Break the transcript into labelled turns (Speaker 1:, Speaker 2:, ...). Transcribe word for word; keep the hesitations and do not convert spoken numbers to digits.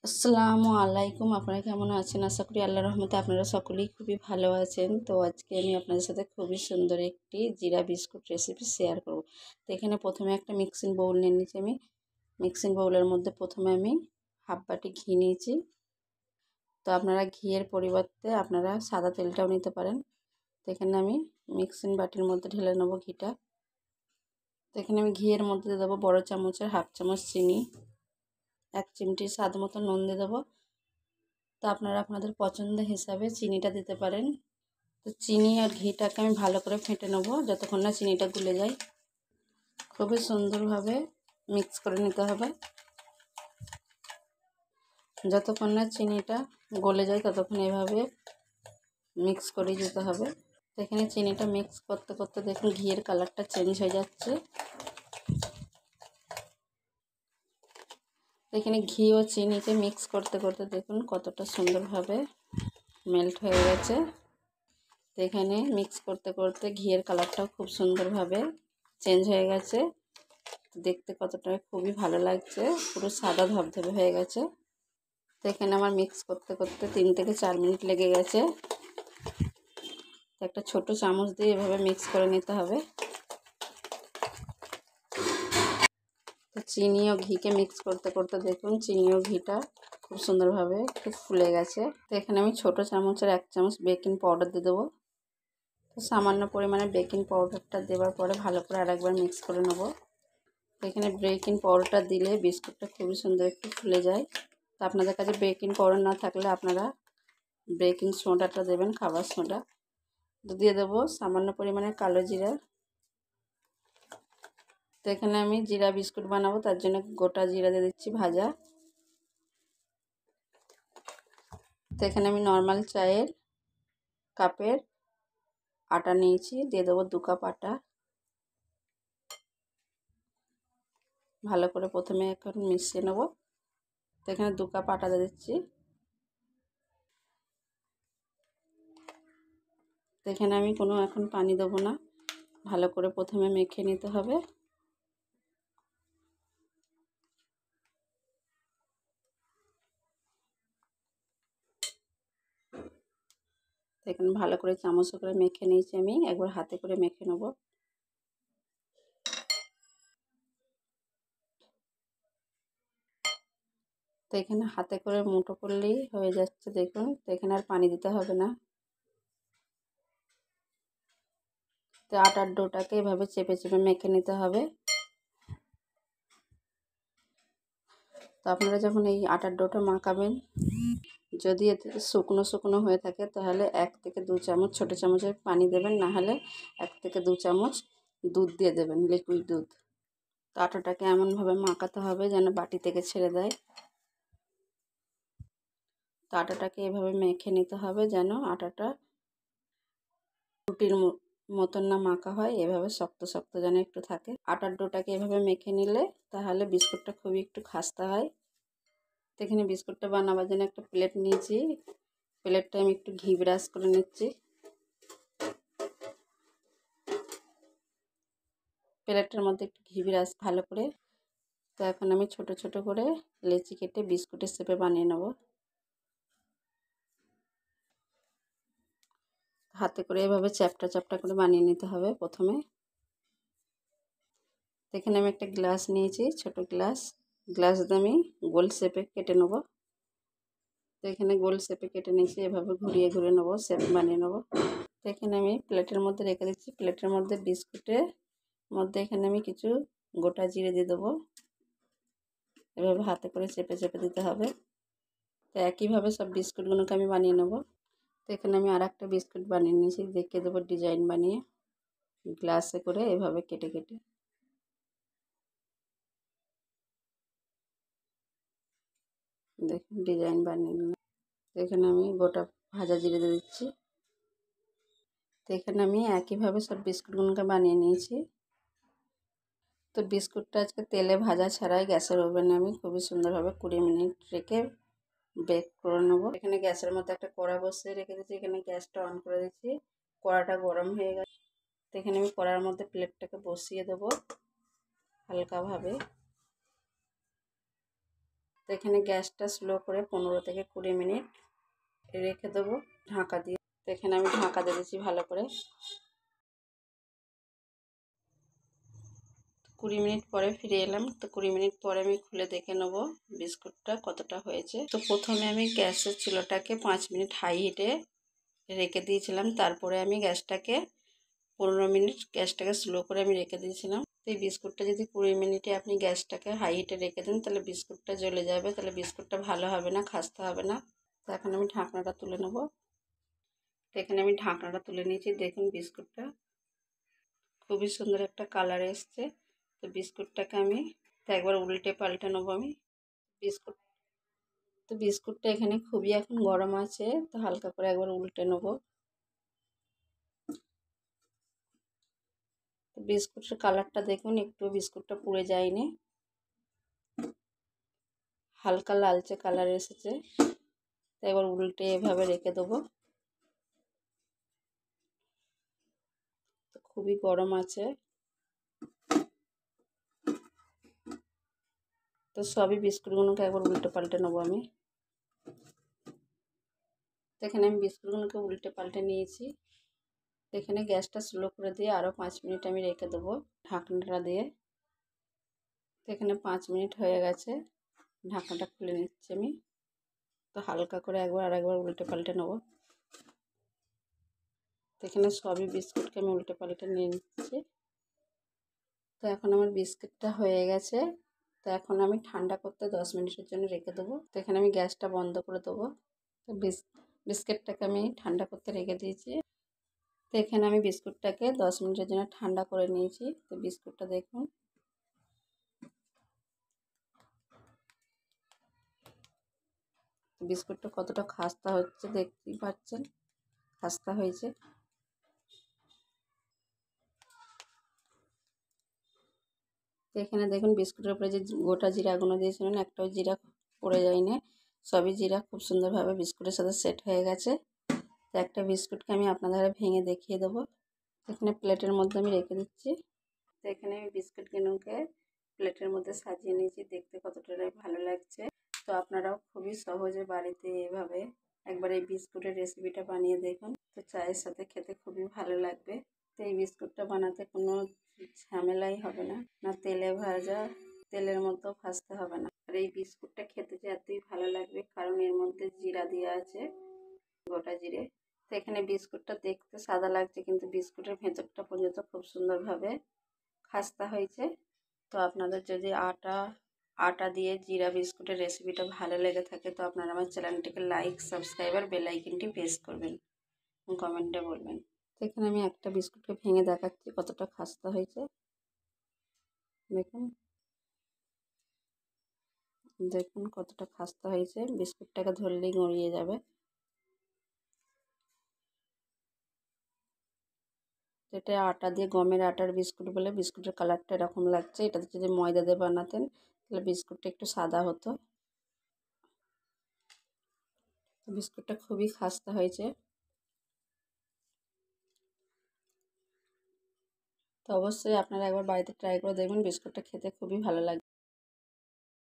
Speaker 1: আসসালামু আলাইকুম। আপনারা কেমন আছেন? আশা করি আল্লাহর রহমতে আপনারা সকলেই খুবই ভালো আছেন। তো আজকে আমি আপনাদের সাথে খুবই সুন্দর একটি জিরা বিস্কুট রেসিপি শেয়ার করব। তো এখানে প্রথমে একটা মিক্সিং বাউল নিয়ে নিয়েছি আমি। মিক্সিং বাউলের মধ্যে প্রথমে আমি হাফ বাটি ঘি নিয়েছি। তো আপনারা ঘিয়ের পরিবর্তে আপনারা সাদা তেলটাও নিতে পারেন। তো এখানে আমি মিক্সিং বাটির মধ্যে ঢেলে নেব ঘিটা। তো এখানে আমি ঘিয়ের মধ্যে দিয়ে দেবো বড় চামচের হাফ চামচ চিনি, এক চিমটি স্বাদ মতো নুন দিয়ে দেবো। তো আপনারা আপনাদের পছন্দ হিসাবে চিনিটা দিতে পারেন। তো চিনি আর ঘিটাকে আমি ভালো করে ফেটে নেব যতক্ষণ না চিনিটা গুলে যায়। খুবই সুন্দরভাবে মিক্স করে নিতে হবে। যতক্ষণ না চিনিটা গলে যায় ততক্ষণ এভাবে মিক্স করে যেতে হবে। তো এখানে চিনিটা মিক্স করতে করতে দেখুন ঘিয়ের কালারটা চেঞ্জ হয়ে যাচ্ছে। এখানে ঘি ও চিনিকে মিক্স করতে করতে দেখুন কতটা সুন্দরভাবে মেল্ট হয়ে গেছে। তো এখানে মিক্স করতে করতে ঘিয়ের কালারটাও খুব সুন্দরভাবে চেঞ্জ হয়ে গেছে। দেখতে কতটা খুবই ভালো লাগছে, পুরো সাদা ধবধবে হয়ে গেছে। তো এখানে আমার মিক্স করতে করতে তিন থেকে চার মিনিট লেগে গেছে। তো একটা ছোট চামচ দিয়ে এভাবে মিক্স করে নিতে হবে। তো চিনি ও ঘিকে মিক্স করতে করতে দেখুন চিনি ও ঘিটা খুব সুন্দরভাবে একটু ফুলে গেছে। তো এখানে আমি ছোট চামচের এক চামচ বেকিং পাউডার দিয়ে দেবো। তো সামান্য পরিমাণে বেকিং পাউডারটা দেওয়ার পরে ভালো করে আরেকবার মিক্স করে নেব। তো এখানে বেকিং পাউডারটা দিলে বিস্কুটটা খুবই সুন্দর একটু ফুলে যায়। তো আপনাদের কাছে বেকিং পাউডার না থাকলে আপনারা বেকিং সোডাটা দেবেন, খাবার সোডা। তো দিয়ে দেবো সামান্য পরিমাণে কালো জিরা। তো এখানে আমি জিরা বিস্কুট বানাবো, তার জন্য গোটা জিরা দিয়ে দিচ্ছি ভাজা। তো এখানে আমি নর্মাল চায়ের কাপের আটা নিয়েছি, দিয়ে দেবো দু কাপ আটা। ভালো করে প্রথমে এখন মিশিয়ে নেব। তো এখানে দু কাপ আটা দিয়ে দিচ্ছি। তো এখানে আমি কোনো এখন পানি দেবো না, ভালো করে প্রথমে মেখে নিতে হবে। এখানে ভালো করে চামচ করে মেখে নিয়েছি আমি, একবার হাতে করে মেখে নেব। তো এখানে হাতে করে মুঠো করলেই হয়ে যাচ্ছে দেখুন। তো এখানে আর পানি দিতে হবে না। তো আটার ডোটাকে এভাবে চেপে চেপে মেখে নিতে হবে। তো আপনারা যখন এই আটার ডোটা মাখাবেন, যদি এতে শুকনো শুকনো হয়ে থাকে তাহলে এক থেকে দু চামচ ছোটো চামচের পানি দেবেন, না হলে এক থেকে দু চামচ দুধ দিয়ে দেবেন, লিকুইড দুধ। তো আটাটাকে এমনভাবে মাখাতে হবে যেন বাটি থেকে ছেড়ে দেয়। তো আটাটাকে এভাবে মেখে নিতে হবে যেন আটাটা রুটির মতন না মাখা হয়, এভাবে শক্ত শক্ত যেন একটু থাকে। আটার ডোটাকে এভাবে মেখে নিলে তাহলে বিস্কুটটা খুবই একটু খাস্তা হয়। তো এখানে বিস্কুটটা বানাবার জন্য একটা প্লেট নিয়েছি। প্লেটটা আমি একটু ঘি ব্রাশ করে নিচ্ছি। প্লেটটার মধ্যে একটু ঘি ব্রাশ ভালো করে। তো এখন আমি ছোট ছোট করে লেচি কেটে বিস্কুটের শেপে বানিয়ে নেব। হাতে করে এভাবে চ্যাপটা চ্যাপটা করে বানিয়ে নিতে হবে প্রথমে। এখানে আমি একটা গ্লাস নিয়েছি, ছোট গ্লাস। গ্লাস দিয়ে আমি গোল শেপে কেটে নেব। তো এখানে গোল শেপে কেটে নিয়েছি, এভাবে ঘুরিয়ে ঘুরিয়ে নেবো, শেপ বানিয়ে নেব। তো এখানে আমি প্লেটের মধ্যে রেখে দিচ্ছি। প্লেটের মধ্যে বিস্কুটের মধ্যে এখানে আমি কিছু গোটা জিরে দিয়ে দেবো। এভাবে হাতে করে চেপে চেপে দিতে হবে। তো একইভাবে সব বিস্কুটগুলোকে আমি বানিয়ে নেব। তো এখানে আমি আর একটা বিস্কুট বানিয়ে নিয়েছি, দেখিয়ে দেবো ডিজাইন বানিয়ে, গ্লাসে করে এভাবে কেটে কেটে। দেখুন ডিজাইন বানিয়ে নিলাম। তো এখানে আমি গোটা ভাজা জিরে দিয়ে দিচ্ছি। তো এখানে আমি একইভাবে সব বিস্কুটগুলোকে বানিয়ে নিয়েছি। তো বিস্কুটটা আজকে তেলে ভাজা ছাড়াই গ্যাসের ওভেনে আমি খুবই সুন্দরভাবে কুড়ি মিনিট রেখে বেক করে নেব। এখানে গ্যাসের মধ্যে একটা কড়া বসিয়ে রেখে দিচ্ছি। এখানে গ্যাসটা অন করে দিচ্ছি। কড়াটা গরম হয়ে গেছে। তো এখানে আমি কড়ার মধ্যে প্লেটটাকে বসিয়ে দেবো হালকাভাবে। তো এখানে গ্যাসটা স্লো করে পনেরো থেকে কুড়ি মিনিট রেখে দেবো ঢাকা দিয়ে। তো এখানে আমি ঢাকা দিয়ে দিচ্ছি ভালো করে। কুড়ি মিনিট পরে ফিরে এলাম। তো কুড়ি মিনিট পরে আমি খুলে দেখে নেব বিস্কুটটা কতটা হয়েছে। তো প্রথমে আমি গ্যাসের চুলাটাকে পাঁচ মিনিট হাই হিটে রেখে দিয়েছিলাম, তারপরে আমি গ্যাসটাকে পনেরো মিনিট গ্যাসটাকে স্লো করে আমি রেখে দিয়েছিলাম। তো এই বিস্কুটটা যদি কুড়ি মিনিটে আপনি গ্যাসটাকে হাই হিটে রেখে দেন তাহলে বিস্কুটটা জ্বলে যাবে, তাহলে বিস্কুটটা ভালো হবে না, খাস্তা হবে না। তো এখন আমি ঢাকনাটা তুলে নেব। তো এখানে আমি ঢাকনাটা তুলে নিয়েছি। দেখুন বিস্কুটটা খুবই সুন্দর একটা কালার এসছে। তো বিস্কুটটাকে আমি তো একবার উল্টে পাল্টে নেবো আমি বিস্কুট। তো বিস্কুটটা এখানে খুবই এখন গরম আছে, তো হালকা করে একবার উল্টে নেবো। তো বিস্কুটের কালারটা দেখুন, একটু বিস্কুটটা পুড়ে যায়নি, হালকা লালচে কালার এসেছে। তো এবার উল্টে এভাবে রেখে দেবো। তো খুবই গরম আছে। তো সবই বিস্কুটগুলোকে একবার উল্টে পাল্টে নেবো আমি। তো এখানে আমি বিস্কুটগুলোকে উল্টে পাল্টে নিয়েছি। তো এখানে গ্যাসটা স্লো করে দিয়ে আরও পাঁচ মিনিট আমি রেখে দেবো ঢাকনাটা দিয়ে। তো এখানে পাঁচ মিনিট হয়ে গেছে, ঢাকনাটা খুলে নিচ্ছি আমি। তো হালকা করে একবার আর একবার উল্টে পাল্টে নেবো। তো এখানে সবই বিস্কুটকে আমি উল্টে পাল্টে নিয়ে নিচ্ছি। তো এখন আমার বিস্কিটটা হয়ে গেছে। তো এখন আমি ঠান্ডা করতে দশ মিনিটের জন্য রেখে দেবো। তো এখানে আমি গ্যাসটা বন্ধ করে দেবো। তো বিস বিস্কিটটাকে আমি ঠান্ডা করতে রেখে দিয়েছি। তো এখানে আমি বিস্কুটটাকে দশ মিনিটের জন্য ঠান্ডা করে নিয়েছি। তো বিস্কুটটা দেখুন বিস্কুটটা কতটা খাস্তা হচ্ছে, দেখতেই পাচ্ছেন খাস্তা হয়েছে। তো এখানে দেখুন বিস্কুটের উপরে যে গোটা জিরাগুলো দিয়েছিলেন একটাও জিরা পড়ে যায়নি, সবই জিরা খুব সুন্দরভাবে বিস্কুটের সাথে সেট হয়ে গেছে। তো একটা বিস্কুটকে আমি আপনাদের ভেঙে দেখিয়ে দেবো। এখানে প্লেটের মধ্যে আমি রেখে দিচ্ছি। তো এখানে আমি বিস্কুটগুলোকে প্লেটের মধ্যে সাজিয়ে নিয়েছি, দেখতে কতটা ভালো লাগছে। তো আপনারাও খুবই সহজে বাড়িতে এভাবে একবার এই বিস্কুটের রেসিপিটা বানিয়ে দেখুন। তো চায়ের সাথে খেতে খুবই ভালো লাগবে। তো এই বিস্কুটটা বানাতে কোনো ঝামেলাই হবে না, না তেলে ভাজা, তেলের মতো ভাজতে হবে না। আর এই বিস্কুটটা খেতে যে এতই ভালো লাগবে কারণ এর মধ্যে জিরা দেওয়া আছে, গোটা জিরে। তো এখানে বিস্কুটটা দেখতে সাদা লাগছে কিন্তু বিস্কুটের ভেতরটা পর্যন্ত খুব সুন্দরভাবে খাস্তা হয়েছে। তো আপনাদের যদি আটা আটা দিয়ে জিরা বিস্কুটের রেসিপিটা ভালো লেগে থাকে তো আপনারা আমার চ্যানেলটিকে লাইক, সাবস্ক্রাইব আর বেল আইকনটি প্রেস করবেন, কমেন্টে বলবেন। তো এখানে আমি একটা বিস্কুটকে ভেঙে দেখাচ্ছি কতটা খাস্তা হয়েছে। দেখুন দেখুন কতটা খাস্তা হয়েছে, বিস্কুটটাকে ধরলেই গড়িয়ে যাবে। এটা আটা দিয়ে গমের আটার বিস্কুট বলে বিস্কুটের কালারটা এরকম লাগছে। এটাতে যদি ময়দা দিয়ে বানাতেন তাহলে বিস্কুটটা একটু সাদা হতো। বিস্কুটটা খুবই খাস্তা হয়েছে। তো অবশ্যই আপনারা একবার বাড়িতে ট্রাই করে দেখবেন, বিস্কুটটা খেতে খুবই ভালো লাগবে।